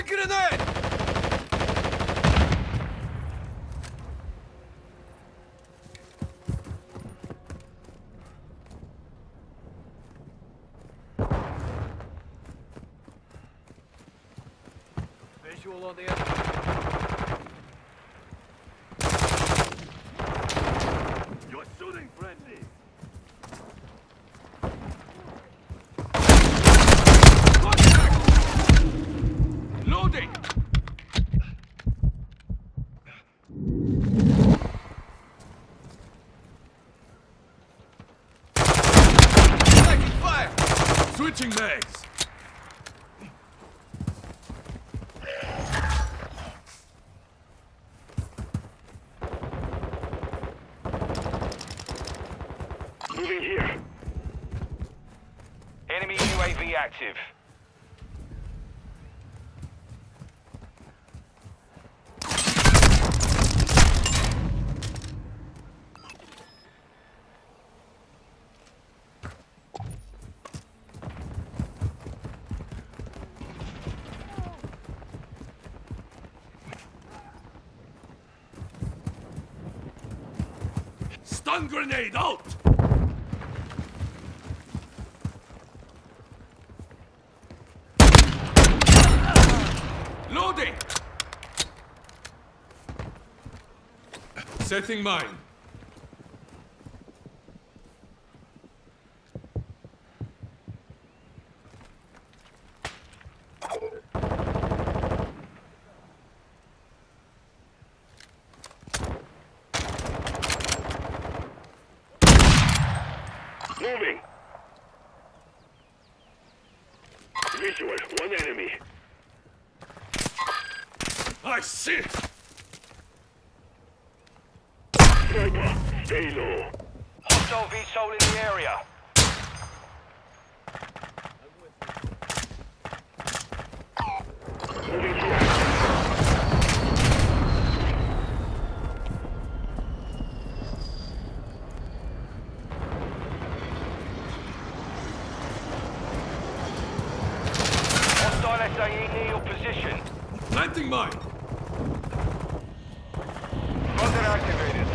grenade! Visual on the enemy. You're shooting friendly! Loading! Taking fire! Switching mags! Moving here. Enemy UAV active. Stun grenade out! Loading! Setting mine. Moving. Visual, one enemy. I see it! Sniper, stay low. Hostile VSOL in the area. Moving here. Hostile SAE near your position. Planting mine! Buzzer activated.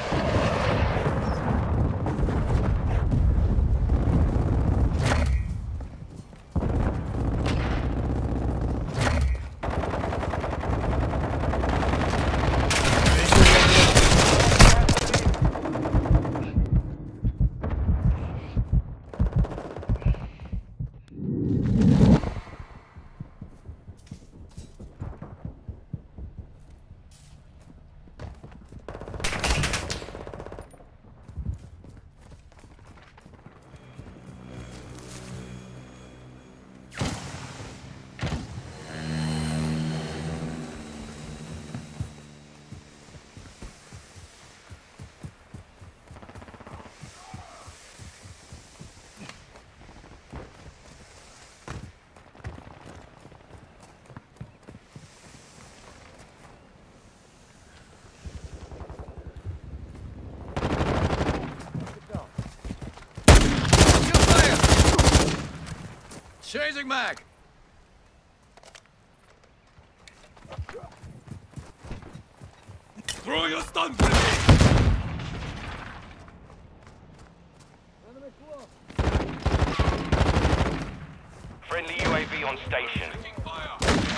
Changing mag! Throwing a stun grenade! Friendly UAV on station. Taking fire!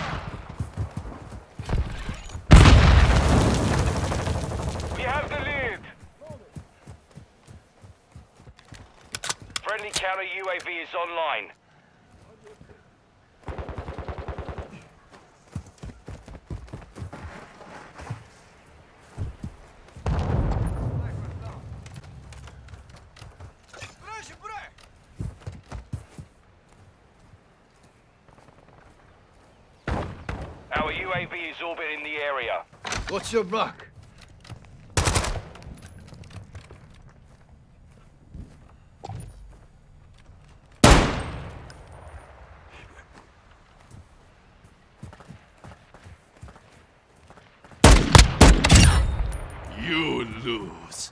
We have the lead. Friendly counter UAV is online. Our UAV is orbiting the area. What's your mark? You lose.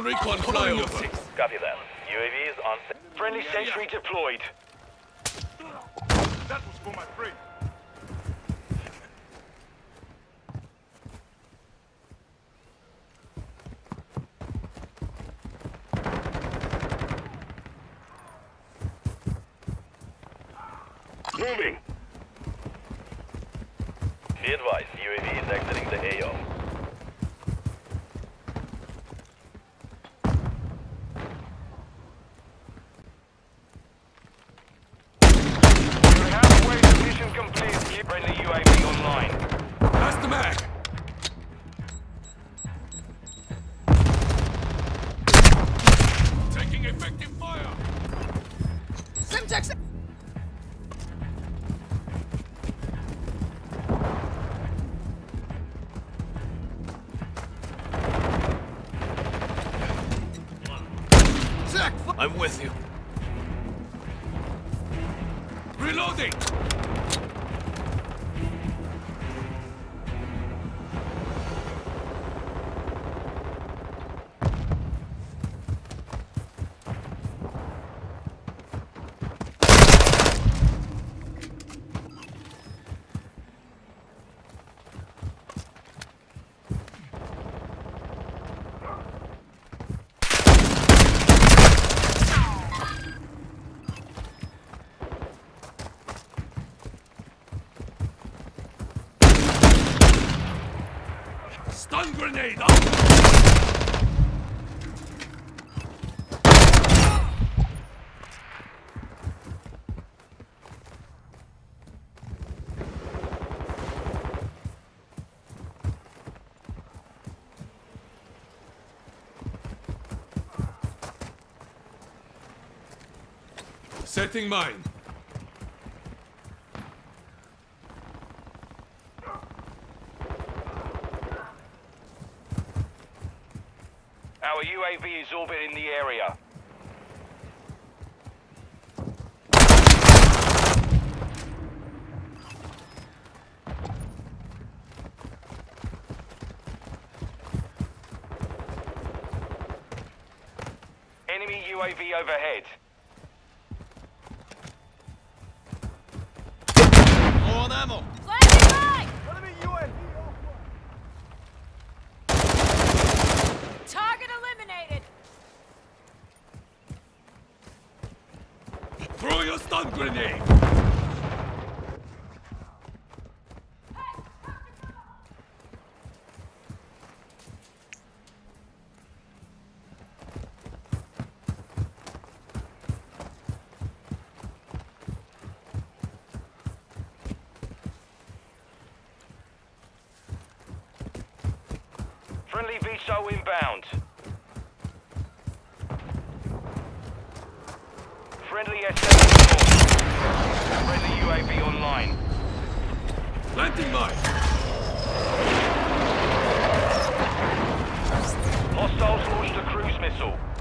Enemy recon flyover. Copy that. UAV is on. Friendly sentry deployed. That was for my friend. Moving. Be advised, UAV is exiting the AO. You're halfway to mission complete. Friendly UAV online. That's the mag. Taking effective fire. Simtex. I'm with you. Reloading! Stun grenade up! Setting mine. Our UAV is orbiting the area. Enemy UAV overhead. On ammo. Enemy UAV. Target eliminated. Throw your stun grenade. Friendly VSO inbound. Friendly SM Friendly UAV online. Planting mine. Hostiles launched a cruise missile.